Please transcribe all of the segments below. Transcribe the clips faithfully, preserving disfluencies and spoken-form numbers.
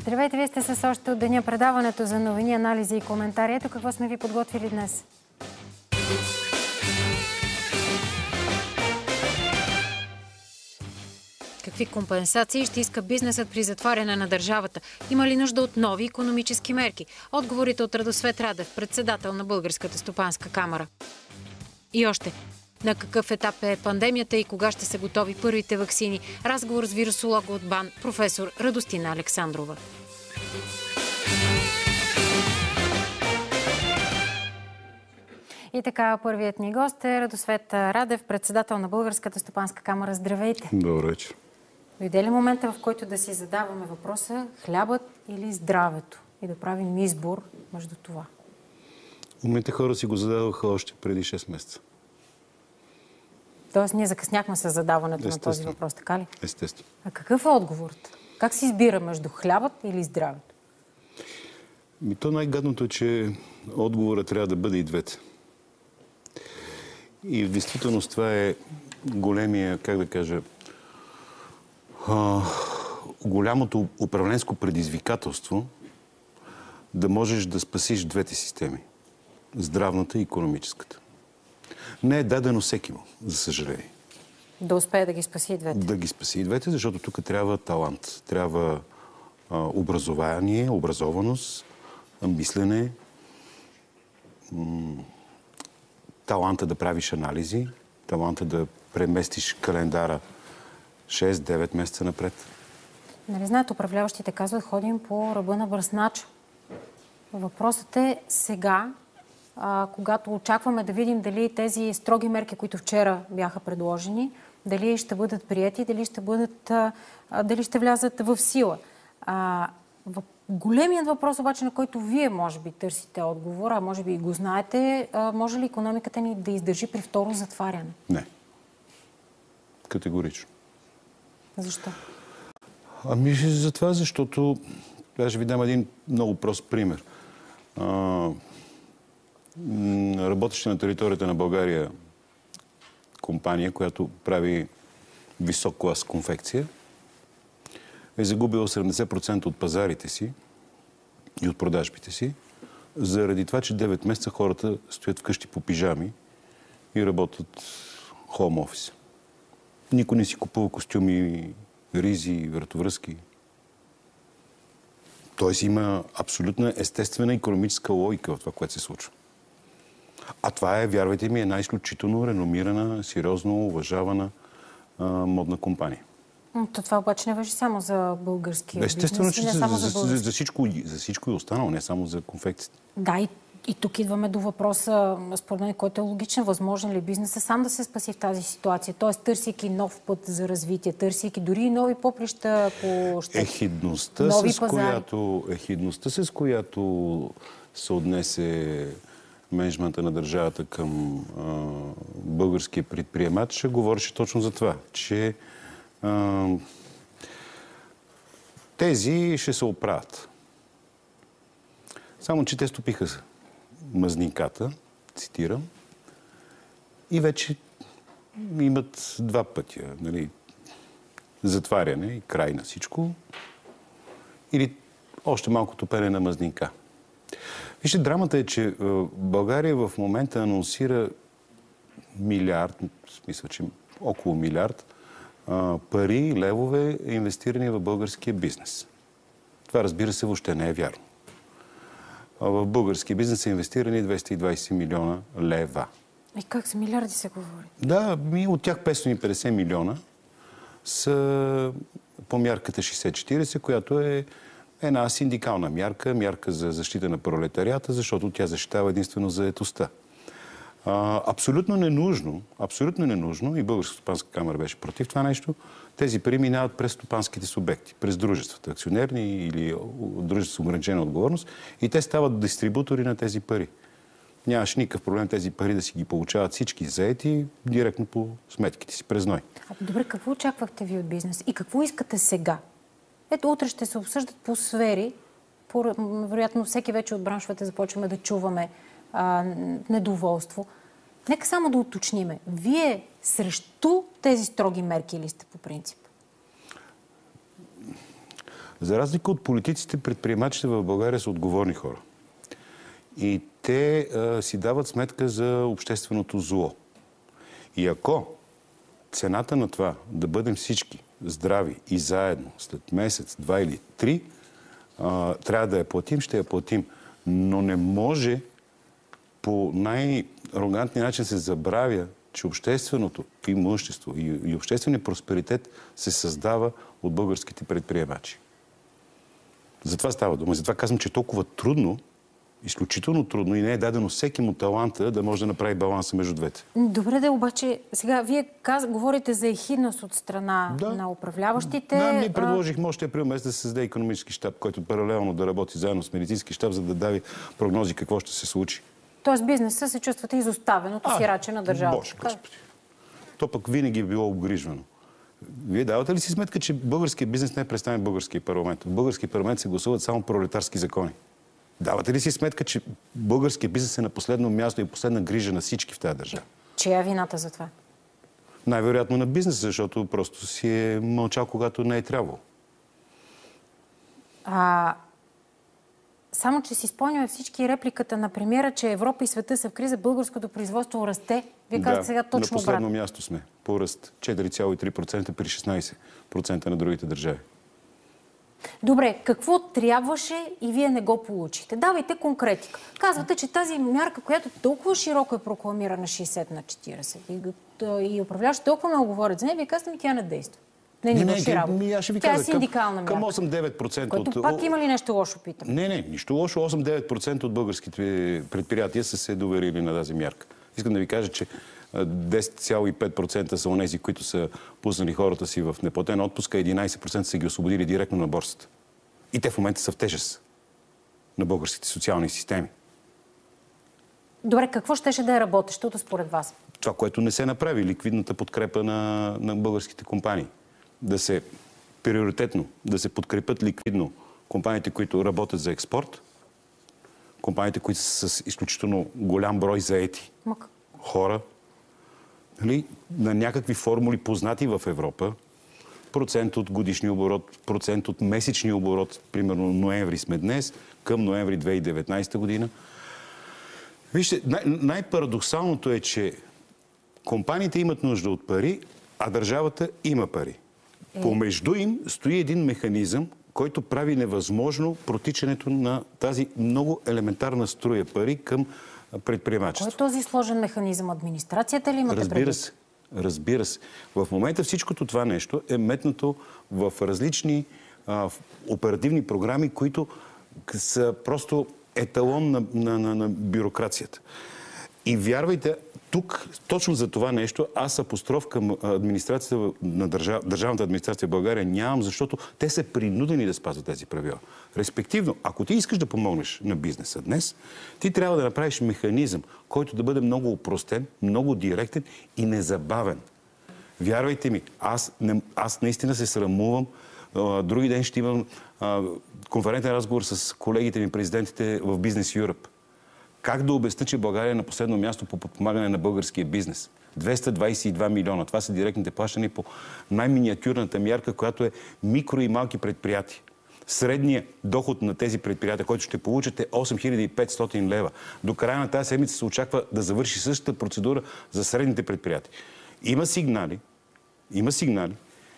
Здравейте, вие сте с още от деня предаването за новини, анализи и коментари. Ето какво сме ви подготвили днес. Какви компенсации ще иска бизнесът при затваряне на държавата? Има ли нужда от нови икономически мерки? Отговорите от Радосвет Радев, председател на Българската стопанска камара. И още. На какъв етап е пандемията и кога ще са готови първите ваксини? Разговор с вирусолога от БАН, професор Радостина Александрова. И така, първият ни гост е Радосвет Радев, председател на Българската стопанска камара. Здравейте! Добър вечер. Дойде ли момента, в който да си задаваме въпроса хлябът или здравето и да правим избор между това? Умните хора си го зададоха още преди шест месеца. Тоест ние закъсняхме с задаването на този въпрос, така ли? Естествено. А какъв е отговорът? Как се избира между хлябът или здравето? Ми то най-гадното е, че отговорът трябва да бъде и двете. И в действителност това е големия, как да кажа, а, голямото управленско предизвикателство да можеш да спасиш двете системи. Здравната и икономическата. Не е дадено всекиму, за съжаление. Да успее да ги спаси и двете. Да ги спаси и двете, защото тук трябва талант. Трябва а, образование, образованост, мислене, таланта да правиш анализи, таланта да преместиш календара шест-девет месеца напред. Нали знаете, управляващите казват, ходим по ръба на бръснача. Въпросът е сега, а, когато очакваме да видим дали тези строги мерки, които вчера бяха предложени, дали ще бъдат приети, дали ще бъдат, а, дали ще влязат в сила. А, в... Големият въпрос обаче, на който вие може би търсите отговор, а може би и го знаете, а, може ли икономиката ни да издържи при второ затваряне? Не. Категорично. Защо? Ами за това, защото аз ще ви дам един много прост пример. А, работеща на територията на България компания, която прави висок клас конфекция, е загубила седемдесет процента от пазарите си и от продажбите си, заради това, че девет месеца хората стоят вкъщи по пижами и работят хоум офис. Никой не си купува костюми, ризи, вратовръзки. Тоест има абсолютна естествена икономическа логика в това, което се случва. А това е, вярвайте ми, една изключително реномирана, сериозно уважавана а, модна компания. То това обаче не важи само за българския Естествено, бизнес, че не за, само за, за, за, за, всичко, за всичко е останало, не само за конфекцията. Да, и, и тук идваме до въпроса, според мен, който е логичен. Възможен ли бизнеса сам да се спаси в тази ситуация? Тоест, търсейки нов път за развитие, търсейки дори и нови поприща по щет, ехидността, нови с пазари. която, ехидността, с която се отнесе менеджмента на държавата към а, българския предприемач, говореше точно за това, че а, тези ще се оправят. Само, че те стопиха мазниката, цитирам, и вече имат два пътя. Нали, затваряне и край на всичко, или още малко топене на мазника. Вижте, драмата е, че България в момента анонсира милиард, в смисъл, че около милиард пари, левове, инвестирани в българския бизнес. Това, разбира се, въобще не е вярно. В българския бизнес са инвестирани двеста и двадесет милиона лева. И как за милиарди се говори? Да, от тях петстотин и петдесет милиона са по мярката шейсет четиридесет, която е една синдикална мярка, мярка за защита на пролетарията, защото тя защитава единствено заетостта. А, абсолютно ненужно, абсолютно ненужно, и Българската стопанска камара беше против това нещо, тези пари минават през стопанските субекти, през дружествата, акционерни или дружества с ограничена отговорност, и те стават дистрибутори на тези пари. Нямаш никакъв проблем тези пари да си ги получават всички заети директно по сметките си през ной. А, добре, какво очаквахте ви от бизнес? И какво искате сега? Ето, утре ще се обсъждат по сфери. По, вероятно, всеки вече от браншовете започваме да чуваме а, недоволство. Нека само да уточниме. Вие срещу тези строги мерки ли сте по принцип? За разлика от политиците, предприемачите в България са отговорни хора. И те а, си дават сметка за общественото зло. И ако цената на това да бъдем всички здрави и заедно след месец, два или три, а, трябва да я платим, ще я платим. Но не може по най-арогантния начин се забравя, че общественото имущество и, и общественият просперитет се създава от българските предприемачи. Затова става дума. Затова казвам, че е толкова трудно, изключително трудно и не е дадено всеки му таланта да може да направи баланса между двете. Добре, да, обаче сега вие каз... говорите за ехидност от страна да. на управляващите. Да, ние предложихме още април месец да се създаде икономически щаб, който паралелно да работи заедно с медицински щаб, за да даде прогнози какво ще се случи. Тоест бизнеса се чувствате изоставен от сираче на държавата. Боже, Господи. То пък винаги е било обгрижвано. Вие давате ли си сметка, че българският бизнес не е представен в българския парламент? В българския парламент се гласуват само пролетарски закони. Давате ли си сметка, че българският бизнес е на последно място и последна грижа на всички в тази държава? Чия е вината за това? Най-вероятно на бизнеса, защото просто си е мълчал, когато не е трябвало. А... Само, че си спомняме всички репликата на премиера, че Европа и света са в криза, българското производство расте. Вие казвате сега точно обратно. На последно място сме. По ръст четири цяло и три процента при шестнайсет процента на другите държави. Добре, какво трябваше и вие не го получихте? Давайте конкретика. Казвате, че тази мярка, която толкова широко е прокламирана шейсет на четирийсет и, и управляващи толкова много говорят за нея, вие казвате ми, тя не действа. Не, не, не, ми, аз ще ви тя кажа, е синдикална към, към осем-девет процента което от... пак има ли нещо лошо, питам? Не, не, нищо лошо. осем-девет процента от българските предприятия са се доверили на тази мярка. Искам да ви кажа, че десет цяло и пет процента са онези, които са пуснали хората си в неплатен отпуск, а единайсет процента са ги освободили директно на борсата. И те в момента са в тежест на българските социални системи. Добре, какво щеше да е работещото според вас? Това, което не се направи, ликвидната подкрепа на, на българските компании. Да се приоритетно, да се подкрепят ликвидно компаниите, които работят за експорт, компаниите, които са с изключително голям брой заети Мак. хора, нали, на някакви формули познати в Европа, процент от годишния оборот, процент от месечния оборот, примерно ноември сме днес, към ноември две хиляди и деветнайсета година. Вижте, най- най-парадоксалното е, че компаниите имат нужда от пари, а държавата има пари. Е. Помежду им стои един механизъм, който прави невъзможно протичането на тази много елементарна струя пари към предприемачество. Кой е този сложен механизъм? Администрацията ли имате предвид? Разбира се. Разбира се. В момента всичкото това нещо е метнато в различни а, в оперативни програми, които са просто еталон на, на, на, на бюрокрацията. И вярвайте, тук, точно за това нещо, аз апостроф към администрацията на държав... държавната администрация в България нямам, защото те са принудени да спазват тези правила. Респективно, ако ти искаш да помогнеш на бизнеса днес, ти трябва да направиш механизъм, който да бъде много опростен, много директен и незабавен. Вярвайте ми, аз, не... аз наистина се срамувам. Други ден ще имам а, конферентен разговор с колегите ми, президентите в Бизнес Юръп. Как да обясня, че България е на последно място по подпомагане на българския бизнес? двеста двайсет и два милиона. Това са директните плащания по най-миниатюрната мярка, която е микро и малки предприятия. Средният доход на тези предприятия, който ще получат, е осем хиляди и петстотин лева. До края на тази седмица се очаква да завърши същата процедура за средните предприятия. Има сигнали, има сигнали,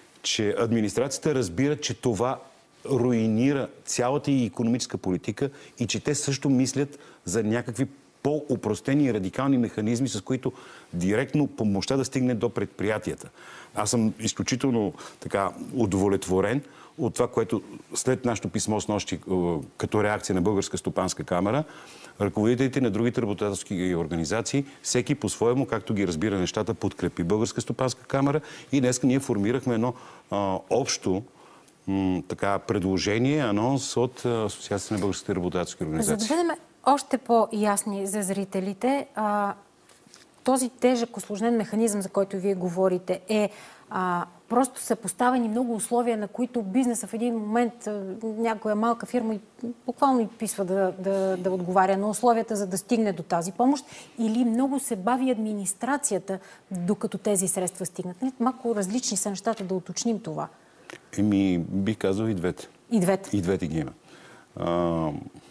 че администрацията разбира, че това руинира цялата и икономическа политика и че те също мислят за някакви по-упростени и радикални механизми, с които директно помощта да стигне до предприятията. Аз съм изключително така удовлетворен от това, което след нашето писмо с нощи като реакция на Българска стопанска камара, ръководителите на другите работодателски организации, всеки по-своему, както ги разбира нещата, подкрепи Българска стопанска камара и днес ние формирахме едно а, общо м, така, предложение, анонс от Асоциацията на българските работодателски организации. За да бъдем още по-ясни за зрителите, а, този тежък усложнен механизъм, за който вие говорите, е а, просто са поставени много условия, на които бизнеса в един момент, а, някоя малка фирма буквално изписва да, да, да отговаря на условията, за да стигне до тази помощ, или много се бави администрацията, докато тези средства стигнат. Малко различни са нещата, да уточним това. Еми, бих казал и двете. И двете. И двете ги има. А,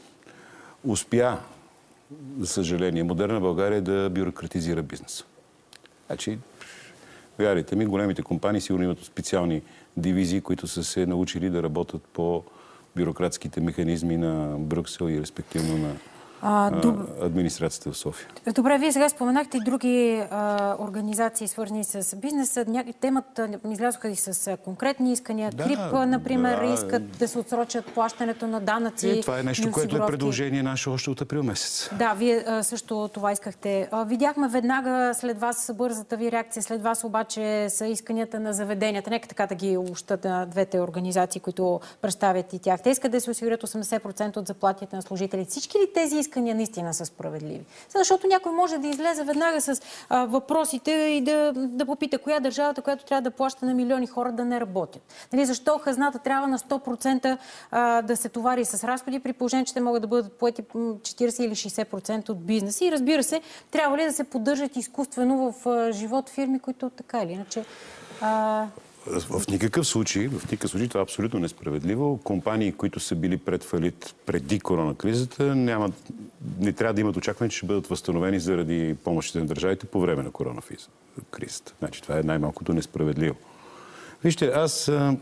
успя, за съжаление, модерна България да бюрократизира бизнеса. Значи, вярвайте ми, големите компании сигурно имат специални дивизии, които са се научили да работят по бюрократските механизми на Брюксел и респективно на а, доб... администрацията в София. Добре, вие сега споменахте и други а, организации, свързани с бизнеса. Ня... Темата излязоха и с конкретни искания. Да, Трип, например, да, искат да се отсрочат плащането на данъци. Е, това е нещо, което е предложение наше още от април месец. Да, вие а, също това искахте. А, видяхме веднага след вас бързата ви реакция. След вас обаче са исканията на заведенията. Нека така да ги обобщат на двете организации, които представят и тях. Те искат да се осигурят осемдесет процента от заплатите на служителите. Всички ли тези искания наистина са справедливи? Защото някой може да излезе веднага с а, въпросите и да, да попита коя държавата, която трябва да плаща на милиони хора да не работят. Нали, защо хазната трябва на сто процента а, да се товари с разходи, при положение, че те могат да бъдат поети четиридесет или шейсет процента от бизнеса? И разбира се, трябва ли да се поддържат изкуствено в а, живот фирми, които така или иначе... А... В никакъв случай, в никакъв случай това е абсолютно несправедливо. Компании, които са били пред фалит преди коронакризата, нямат, не трябва да имат очакване, че ще бъдат възстановени заради помощите на държавите по време на коронакризата. Значи това е най-малкото несправедливо. Вижте, аз а,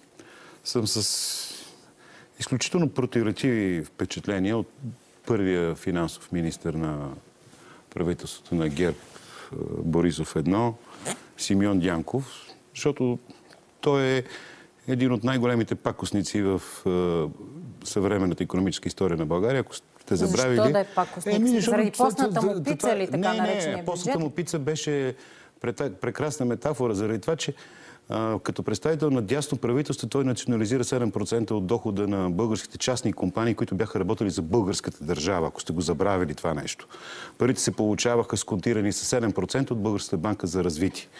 съм с изключително противоречиви впечатления от първия финансов министър на правителството на ГЕРБ Борисов едно, Симеон Дянков, защото той е един от най-големите пакостници в е, съвременната икономическа история на България. Ако сте забравили... Защо да е пакостник? Е, заради постната му пица или така наречения бюджет? Не, постната му пица беше прекрасна метафора, заради това, че а, като представител на дясно правителство той национализира седем процента от дохода на българските частни компании, които бяха работили за българската държава, ако сте го забравили това нещо. Парите се получаваха сконтирани с седем процента от Българската банка за развитие.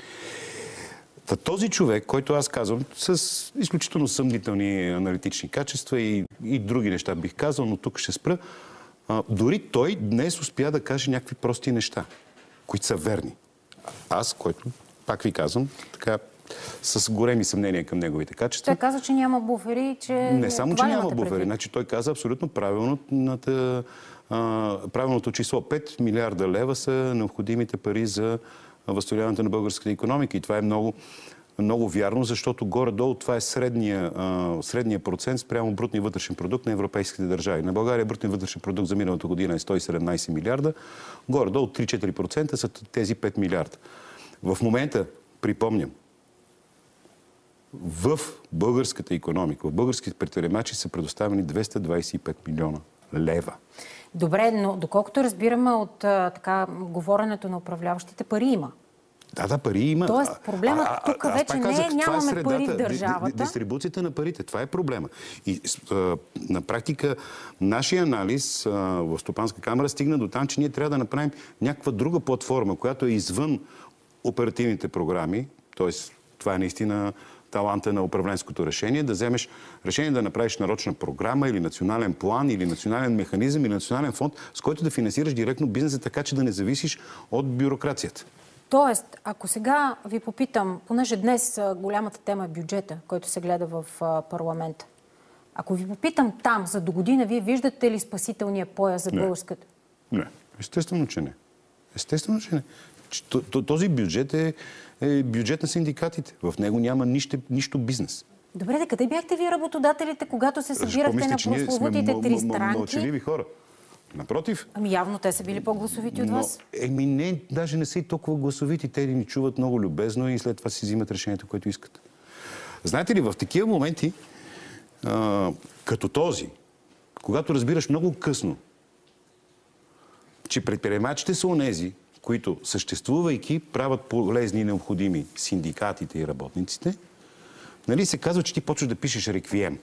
Този човек, който аз казвам, с изключително съмнителни аналитични качества и, и други неща бих казал, но тук ще спра, а, дори той днес успя да каже някакви прости неща, които са верни. Аз, който, пак ви казвам, така, с големи съмнения към неговите качества. Той каза, че няма буфери, че... Не само, че няма буфери. Значи, той каза абсолютно правилното, а, правилното число. пет милиарда лева са необходимите пари за възстановяването на българската икономика. И това е много, много вярно, защото горе-долу това е средния, средния процент спрямо брутния вътрешен продукт на европейските държави. На България брутният вътрешен продукт за миналата година е сто и седемнайсет милиарда. Горе-долу три-четири процента са тези пет милиарда. В момента, припомням, в българската икономика, в българските предприемачи са предоставени двеста двайсет и пет милиона лева. Добре, но доколкото разбираме от а, така говоренето на управляващите, пари има. Да, да, пари има. Тоест проблемът а, а, тук а, вече казах, не е нямаме е средата, пари в държавата. Дистрибуцията на парите, това е проблема. И а, на практика нашия анализ а, в Стопанска камера стигна до там, че ние трябва да направим някаква друга платформа, която е извън оперативните програми, т.е. това е наистина таланта на управленското решение, да вземеш решение да направиш нарочна програма или национален план, или национален механизъм, или национален фонд, с който да финансираш директно бизнеса, така че да не зависиш от бюрокрацията. Тоест, ако сега ви попитам, понеже днес голямата тема е бюджета, който се гледа в парламента, ако ви попитам там, за до година, вие виждате ли спасителния пояс за българската? Не, естествено, че не. Естествено, че не. Този бюджет е, е бюджет на синдикатите. В него няма нищо, нищо бизнес. Добре, да къде бяхте вие работодателите, когато се събирахте на прословутите три странки? Мълчаливи хора. Напротив. Ами явно те са били по-гласовити от вас. Еми не, даже не са и толкова гласовити. Те ни чуват много любезно и след това си взимат решението, което искат. Знаете ли, в такива моменти, а, като този, когато разбираш много късно, че предприемачите са онези, които, съществувайки, правят полезни и необходими синдикатите и работниците, нали, се казва, че ти почваш да пишеш реквием.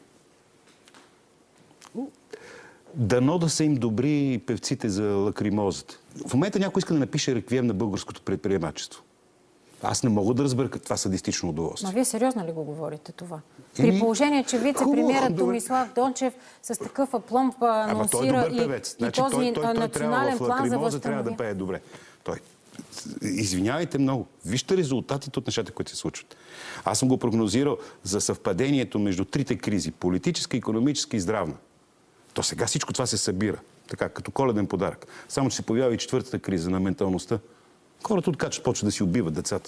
Дано да са им добри певците за лакримозата. В момента някой иска да напише реквием на българското предприемачество. Аз не мога да разбера това садистично удоволствие. Но вие сериозно ли го говорите това? При Еми... положение, че вице-премиерът Томислав Дончев с такъв апломб анонсира и, значи, и този той, той, той национален той план за възстановяване. трябва да пее добре. Той. Извинявайте много. Вижте резултатите от нещата, които се случват. Аз съм го прогнозирал за съвпадението между трите кризи. Политическа, икономическа и здравна. То сега всичко това се събира. Така, като коледен подарък. Само, че се появява и четвъртата криза на менталността. Хората откачат, почват да си убиват децата.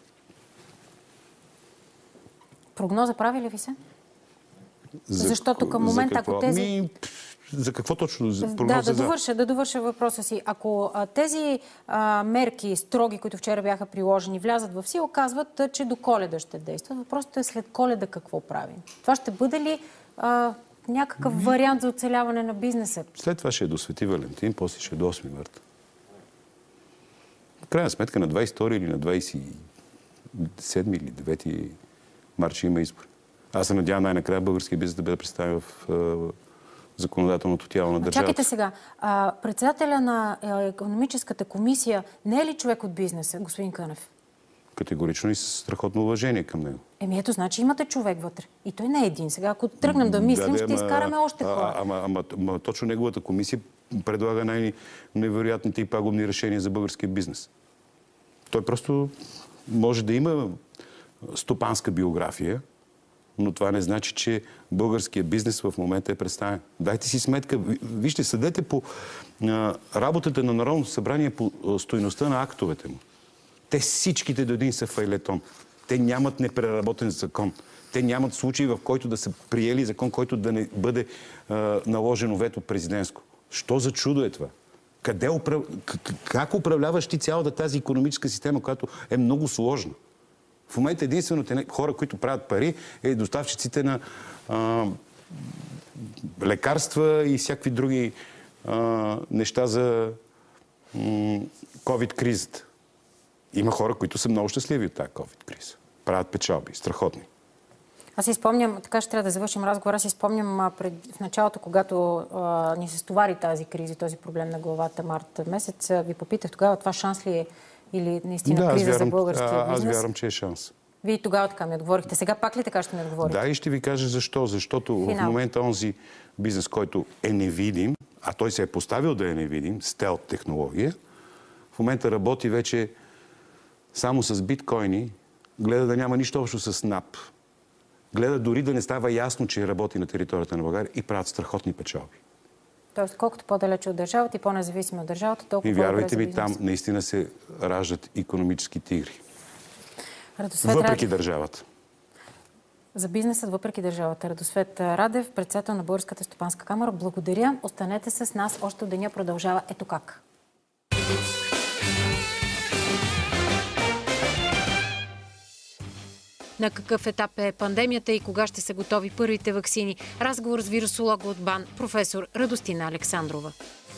Прогноза прави ли ви се? За, Защото към момента, ако тези... Ми, за какво точно? За прогноза да, да за... довърша, да довърша въпроса си. Ако а, тези а, мерки, строги, които вчера бяха приложени, влязат в сила, казват, а, че до Коледа ще действат. Въпросът е след Коледа какво правим? Това ще бъде ли а, някакъв Ми... вариант за оцеляване на бизнеса? След това ще е до Свети Валентин, после ще е до осми март. В крайна сметка на двадесет и втори или на двадесет и седми или девети март ще има избори. Аз се надявам най-накрая българския бизнес да бъде представен в е, законодателното тяло на държавата. Чакайте сега. А, председателя на е, економическата комисия не е ли човек от бизнеса, господин Кънев? Категорично и с страхотно уважение към него. Еми ето, значи имате човек вътре. И той не е един. Сега, ако тръгнем да мислим, да, да, ще ама, изкараме още хора. Ама, ама, ама точно неговата комисия предлага най-невероятните и пагубни решения за българския бизнес. Той просто може да има стопанска биография, но това не значи, че българския бизнес в момента е представен. Дайте си сметка. Вижте, съдете по а, работата на Народното събрание по а, стойността на актовете му. Те всичките до един са файлетон. Те нямат непреработен закон. Те нямат случай, в който да са приели закон, който да не бъде а, наложено вето президентско. Що за чудо е това? Къде управ... Как управляваш ти цялата тази икономическа система, която е много сложна? В момента единствените хора, които правят пари, е доставчиците на а, лекарства и всякакви други а, неща за ковид-кризата. Има хора, които са много щастливи от тази ковид-криза. Правят печалби. Страхотни. Аз си спомням, така ще трябва да завършим разговора, аз си спомням а, пред, в началото, когато а, ни се стовари тази криза, този проблем на главата март месец, ви попитах тогава, това шанс ли е или наистина да, криза вярвам, за българския а, бизнес? Аз вярвам, че е шанс. Вие тогава така ми отговорихте. Сега пак ли така ще ми отговорите? Да, и ще ви кажа защо. Защото Финал. В момента онзи бизнес, който е невидим, а той се е поставил да е невидим, стелт технология, в момента работи вече само с биткоини, гледа да няма нищо общо с НАП, гледа дори да не става ясно, че работи на територията на България и правят страхотни печалби. Тоест, колкото по-далече от държавата и по-независимо от държавата, толкова и по-добре вярвайте за ми, бизнеса. там наистина се раждат икономически тигри. Радосвет Въпреки Радев. държавата. За бизнесът въпреки държавата. Радосвет Радев, председател на Българската стопанска камара. Благодаря. Останете с нас. Още от деня продължава ето как. На какъв етап е пандемията и кога ще са готови първите ваксини? Разговор с вирусолога от БАН, професор Радостина Александрова.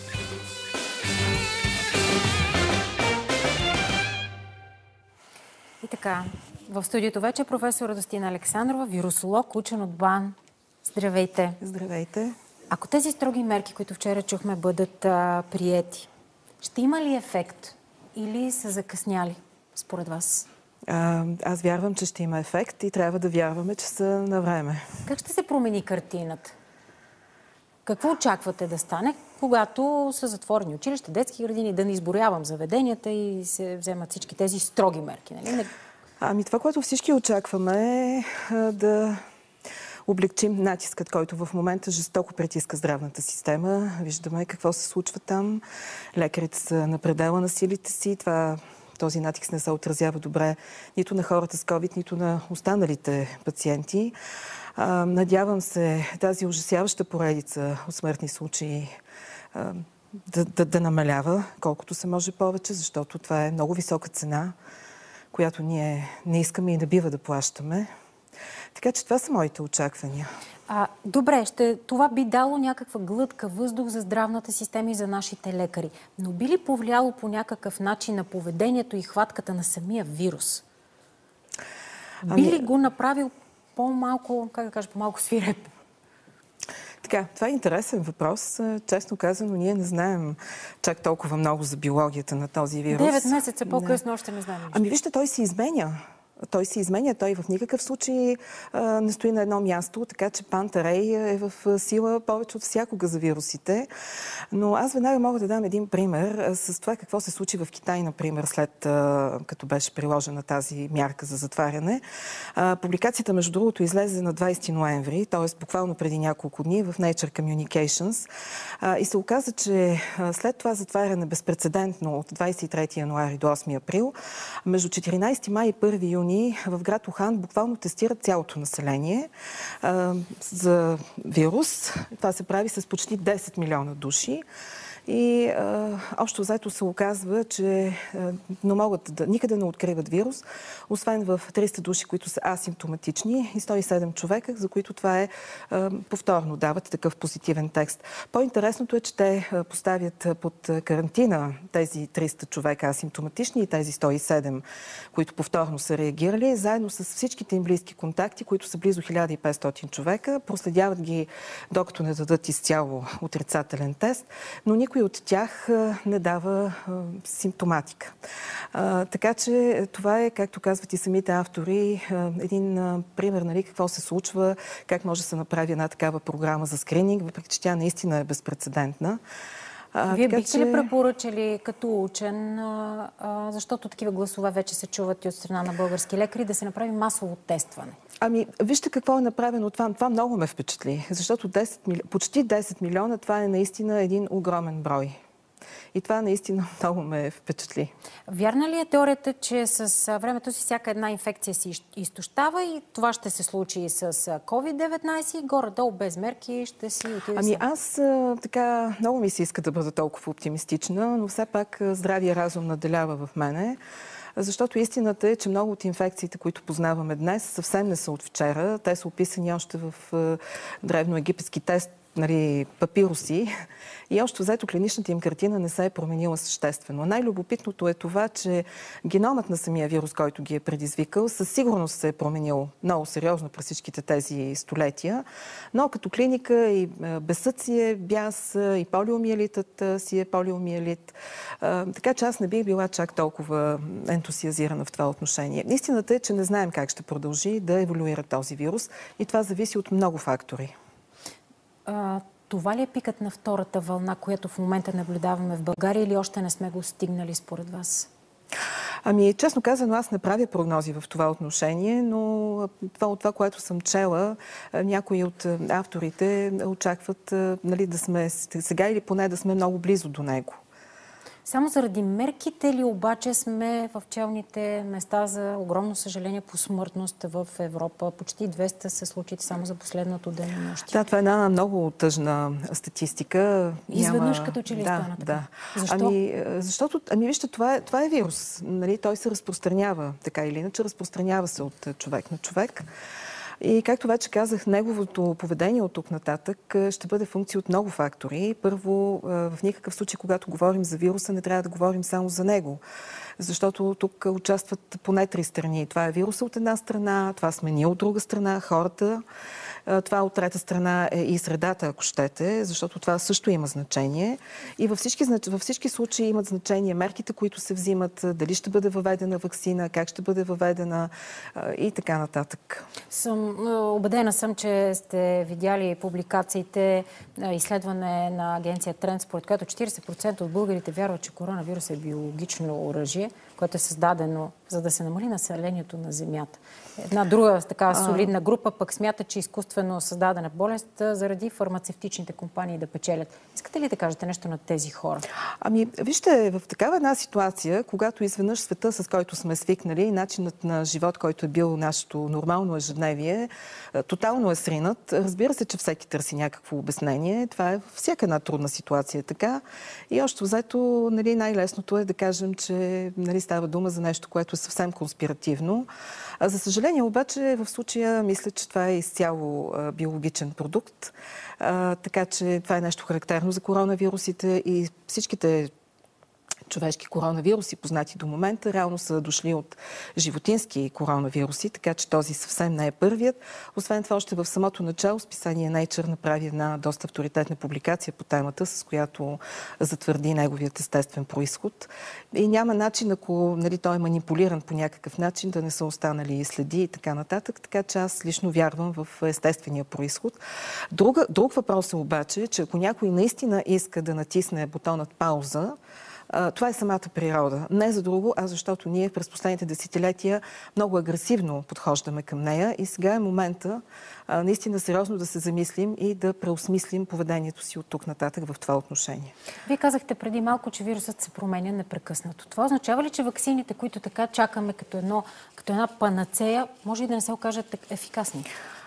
И така, в студиото вече професор Радостина Александрова, вирусолог, учен от БАН. Здравейте! Здравейте! Ако тези строги мерки, които вчера чухме, бъдат а, приети, ще има ли ефект или са закъсняли, според вас? А, аз вярвам, че ще има ефект и трябва да вярваме, че са на време. Как ще се промени картината? Какво очаквате да стане, когато са затворени училища, детски градини, да не изборявам заведенията и се вземат всички тези строги мерки? Нали? Ами това, което всички очакваме е да облегчим натискът, който в момента жестоко притиска здравната система. Виждаме какво се случва там. Лекарите са на предела на силите си. Това, този натиск не се отразява добре нито на хората с ковид, нито на останалите пациенти. А, надявам се тази ужасяваща поредица от смъртни случаи а, да, да, да намалява колкото се може повече, защото това е много висока цена, която ние не искаме и не бива да плащаме. Така че това са моите очаквания. А, добре, ще, това би дало някаква глътка въздух за здравната система и за нашите лекари. Но би ли повлияло по някакъв начин на поведението и хватката на самия вирус? Ами... Би ли го направил по-малко, как да кажа, по-малко свиреп? Така, това е интересен въпрос. Честно казано, ние не знаем чак толкова много за биологията на този вирус. Девет месеца по-късно още не знаем. Ами вижте, той се изменя. Той се изменя, той в никакъв случай а, не стои на едно място, така че Пантерей е в сила повече от всякога за вирусите. Но аз веднага мога да дам един пример а, с това какво се случи в Китай, например, след а, като беше приложена тази мярка за затваряне. А, публикацията, между другото, излезе на двайсети ноември, т.е. буквално преди няколко дни в Nature Communications. А, и се оказа, че а, след това затваряне безпрецедентно от двайсет и трети януари до осми април, между четиринайсети май и първи юни в град Ухан буквално тестират цялото население а, за вирус. Това се прави с почти десет милиона души. И а, общо взето се оказва, че а, не могат да, никъде не откриват вирус, освен в триста души, които са асимптоматични и сто и седем човека, за които това е а, повторно, дават такъв позитивен тест. По-интересното е, че те а, поставят под карантина тези триста човека асимптоматични и тези сто и седем, които повторно са реагирали, заедно с всичките им близки контакти, които са близо хиляда и петстотин човека. Проследяват ги, докато не дадат изцяло отрицателен тест, но никой Никой от тях не дава а, симптоматика. А, така че това е, както казват и самите автори, а, един а, пример, нали, какво се случва, как може да се направи една такава програма за скрининг, въпреки че тя наистина е безпрецедентна. А, Вие така, бихте че... ли препоръчали като учен, а, а, защото такива гласове вече се чуват и от страна на български лекари, да се направи масово тестване? Ами, вижте какво е направено това. Това много ме впечатли, защото десет мили... почти десет милиона, това е наистина един огромен брой. И това наистина много ме впечатли. Вярна ли е теорията, че с времето си всяка една инфекция си изтощава и това ще се случи и с ковид деветнайсет и горе-долу без мерки ще си отиде? Ами аз така много ми се иска да бъда толкова оптимистична, но все пак здравия разум наделява в мене. Защото истината е, че много от инфекциите, които познаваме днес, съвсем не са от вчера. Те са описани още в древноегипетски тест, нали, папируси. И още взето клиничната им картина не се е променила съществено. Най-любопитното е това, че геномът на самия вирус, който ги е предизвикал, със сигурност се е променил много сериозно през всичките тези столетия. Но като клиника и безсъдие, бяс, и полиомиелитът си е полиомиелит. Така че аз не бих била чак толкова ентусиазирана в това отношение. Истината е, че не знаем как ще продължи да еволюира този вирус и това зависи от много фактори. А, това ли е пикът на втората вълна, която в момента наблюдаваме в България, или още не сме го стигнали според вас? Ами, честно казано, аз не правя прогнози в това отношение, но това, от това, което съм чела, някои от авторите очакват, нали, да сме сега или поне да сме много близо до него. Само заради мерките ли обаче сме в челните места, за огромно съжаление, по смъртност в Европа? Почти двеста са случаите само за последното денонощие. Да, това е една много тъжна статистика. Изведнъж Няма... като че ли да, стана така? Да. Защо? Ами, защото, ами вижте, това е, това е вирус. Нали? Той се разпространява, така или иначе, разпространява се от човек на човек. И както вече казах, неговото поведение от тук нататък ще бъде функция от много фактори. Първо, в никакъв случай, когато говорим за вируса, не трябва да говорим само за него. Защото тук участват поне три страни. Това е вируса от една страна, това сме ние от друга страна, хората. Това от трета страна е и средата, ако щете, защото това също има значение. И във всички, във всички случаи имат значение мерките, които се взимат, дали ще бъде въведена ваксина, как ще бъде въведена и така нататък. Съм, убедена съм, че сте видяли публикациите, изследване на агенция Тренд, според което четирийсет процента от българите вярват, че коронавирус е биологично оръжие, което е създадено, за да се намали населението на Земята. Една друга така солидна група пък смята, че изкуствено създадена болест заради фармацевтичните компании да печелят. Искате ли да кажете нещо на тези хора? Ами, вижте, в такава една ситуация, когато изведнъж света, с който сме свикнали, начинът на живот, който е бил нашето нормално ежедневие, тотално е сринат. Разбира се, че всеки търси някакво обяснение. Това е всяка една трудна ситуация така. И още взето, нали, най-лесното е да кажем, че, нали, става дума за нещо, което е съвсем конспиративно. А за съжаление обаче в случая мисля, че това е изцяло а, биологичен продукт. А, така че това е нещо характерно за коронавирусите и всичките човешки коронавируси, познати до момента, реално са дошли от животински коронавируси, така че този съвсем не е първият. Освен това, още в самото начало списание Nature направи една доста авторитетна публикация по темата, с която затвърди неговият естествен происход. И няма начин, ако нали, той е манипулиран по някакъв начин, да не са останали следи и така нататък. Така че аз лично вярвам в естествения происход. Друга, друг въпрос е обаче, че ако някой наистина иска да натисне бутонът пауза, това е самата природа. Не за друго, а защото ние през последните десетилетия много агресивно подхождаме към нея и сега е момента а, наистина сериозно да се замислим и да преосмислим поведението си от тук нататък в това отношение. Вие казахте преди малко, че вирусът се променя непрекъснато. Това означава ли, че ваксините, които така чакаме като, едно, като една панацея, може и да не се окажат ефикасни?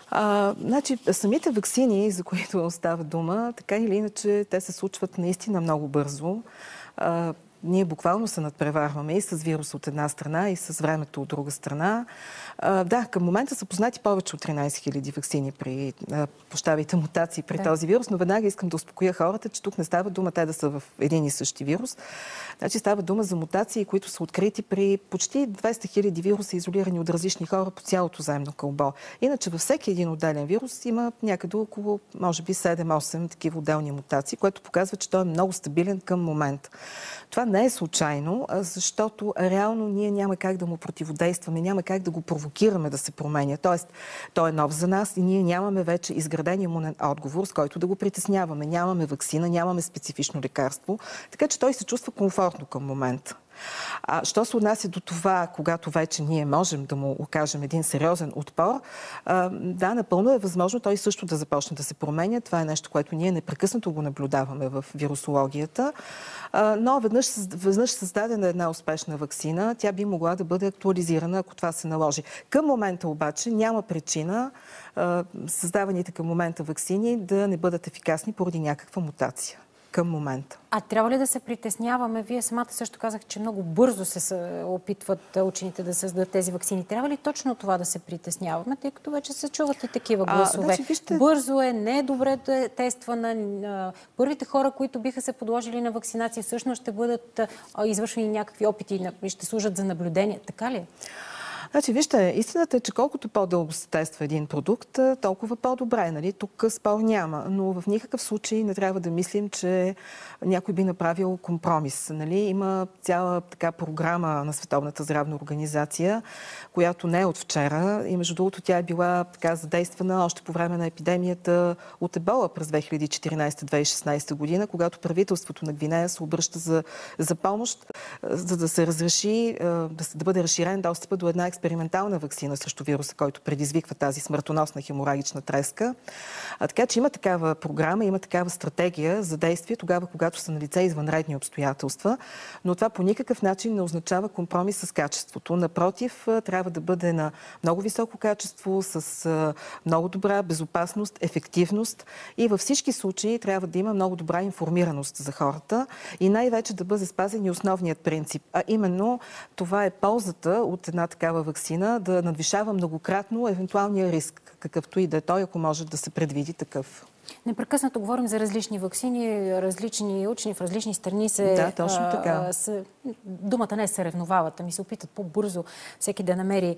А, значи, самите ваксини, за които става дума, така или иначе, те се случват наистина много бързо. А, ние буквално се надпреварваме и с вирус от една страна, и с времето от друга страна. А, да, към момента са познати повече от тринайсет хиляди ваксини при пощавите мутации при да. този вирус, но веднага искам да успокоя хората, че тук не става дума те да са в един и същи вирус. Значи става дума за мутации, които са открити при почти двеста хиляди вируса, изолирани от различни хора по цялото земно кълбо. Иначе във всеки един отделен вирус има някъде около, може би, седем-осем такива отделни мутации, което показва, че той е много стабилен към момента. Това не е случайно, защото реално ние няма как да му противодействаме, няма как да го провокираме да се променя. Тоест, той е нов за нас и ние нямаме вече изграден имунен отговор, с който да го притесняваме. Нямаме ваксина, нямаме специфично лекарство, така че той се чувства комфортно към момента. А, що се отнася до това, когато вече ние можем да му окажем един сериозен отпор, а, да, напълно е възможно той също да започне да се променя. Това е нещо, което ние непрекъснато го наблюдаваме в вирусологията. А, но веднъж, веднъж създадена една успешна ваксина, тя би могла да бъде актуализирана, ако това се наложи. Към момента обаче няма причина а, създаваните към момента ваксини да не бъдат ефикасни поради някаква мутация. Към момента. А трябва ли да се притесняваме? Вие самата също казах, че много бързо се опитват учените да създадат тези ваксини. Трябва ли точно това да се притесняваме, тъй като вече се чуват и такива гласове? А, значи, вижте... Бързо е, не е добре да е тествана. Първите хора, които биха се подложили на вакцинация, всъщност ще бъдат извършени някакви опити и ще служат за наблюдение. Така ли е? Значи, вижте, истината е, че колкото по-дълго се тества един продукт, толкова по-добре. Нали? Тук спор няма, но в никакъв случай не трябва да мислим, че някой би направил компромис. Нали? Има цяла така програма на Световната здравна организация, която не е от вчера и между другото тя е била така задействана още по време на епидемията от ебола през две хиляди и четиринайсета - две хиляди и шестнайсета година, когато правителството на Гвинея се обръща за, за помощ, за да се разреши, да, да бъде разширен достъпа до една експериментална ваксина срещу вируса, който предизвиква тази смъртоносна хеморагична треска. А, така че има такава програма, има такава стратегия за действие тогава, когато са налице извънредни обстоятелства, но това по никакъв начин не означава компромис с качеството. Напротив, трябва да бъде на много високо качество, с много добра безопасност, ефективност и във всички случаи трябва да има много добра информираност за хората и най-вече да бъде спазен и основният принцип, а именно това е ползата от една такава ваксина да надвишава многократно евентуалния риск, какъвто и да е той, ако може да се предвиди такъв. Непрекъснато говорим за различни ваксини, различни учени в различни страни се... Да, точно така. А, се, думата не е съревновават, ами се опитат по-бързо всеки да намери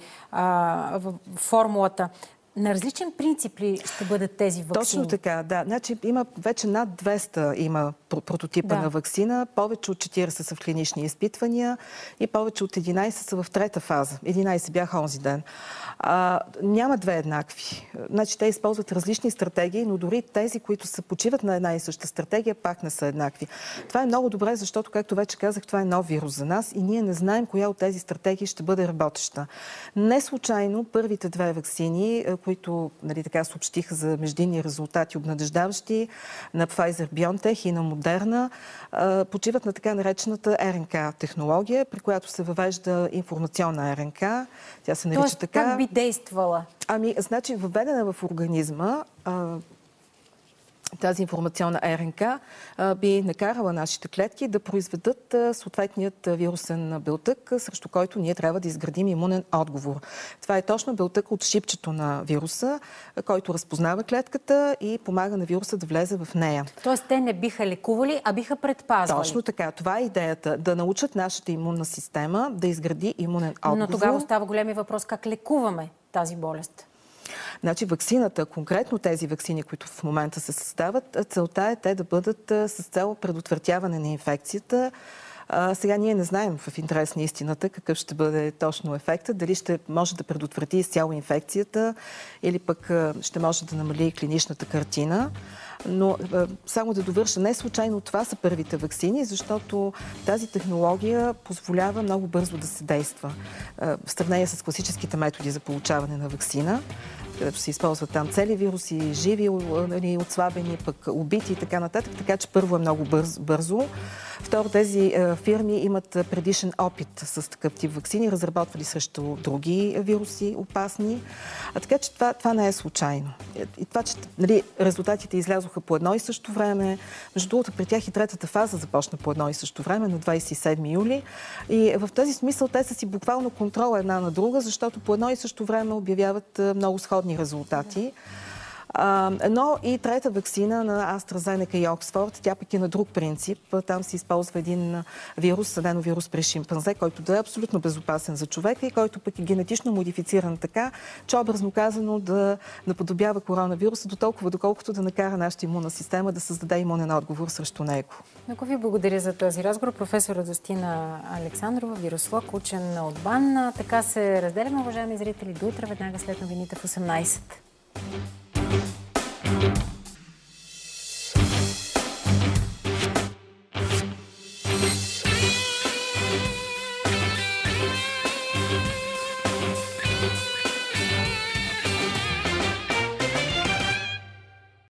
а, в формулата. На различен принцип ли ще бъдат тези ваксини? Точно така, да. Значи има вече над двеста има прототипа да. на ваксина, повече от четирийсет са в клинични изпитвания и повече от единайсет са в трета фаза. единайсет бяха онзи ден. А, няма две еднакви. Значи те използват различни стратегии, но дори тези, които се почиват на една и съща стратегия, пак не са еднакви. Това е много добре, защото, както вече казах, това е нов вирус за нас и ние не знаем коя от тези стратегии ще бъде работеща. Не случайно първите две ваксини, които нали, така съобщиха за междинни резултати обнадеждаващи на Pfizer-BioNTech и на Moderna, почиват на така наречената Р Н К технология, при която се въвежда информационна Р Н К. Тя се нарича Тоест, така. Как би действала? Ами, значи, въведена в организма, а, тази информационна РНК би накарала нашите клетки да произведат съответният вирусен белтък, срещу който ние трябва да изградим имунен отговор. Това е точно белтък от шипчето на вируса, който разпознава клетката и помага на вируса да влезе в нея. Тоест те не биха лекували, а биха предпазвали. Точно така. Това е идеята. Да научат нашата имунна система да изгради имунен отговор. Но тогава остава големия въпрос как лекуваме тази болест. Значи ваксината, конкретно тези ваксини, които в момента се създават, целта е те да бъдат с цел предотвратяване на инфекцията. А, сега ние не знаем в интерес на истината какъв ще бъде точно ефектът, дали ще може да предотврати изцяло инфекцията или пък ще може да намали клиничната картина. Но само да довърша, не случайно това са първите ваксини, защото тази технология позволява много бързо да се действа. В сравнение с класическите методи за получаване на ваксина, където се използват там цели вируси, живи, отслабени, пък убити и така нататък. Така че първо е много бърз, бързо. Второ, тези е, фирми имат предишен опит с такъв тип ваксини, разработвали срещу други вируси опасни. А така че това, това не е случайно. И това, че нали, резултатите излязоха по едно и също време. Между другото, при тях и третата фаза започна по едно и също време, на двадесет и седми юли. И в този смисъл те са си буквално контрола една на друга, защото по едно и също време обявяват много сходни резултати. Но и трета ваксина на AstraZeneca и Оксфорд, тя пък е на друг принцип. Там се използва един вирус, аденовирус при шимпанзе, който да е абсолютно безопасен за човека и който пък е генетично модифициран така, че образно казано да наподобява коронавируса до толкова, доколкото да накара нашата имунна система да създаде имунен отговор срещу него. Много ви благодаря за този разговор. Професор Радостина Александрова, вирусолог, учен от БАН. Така се разделяме, уважаеми зрители. До утре, веднага след новините в осемнадесет. Thank you.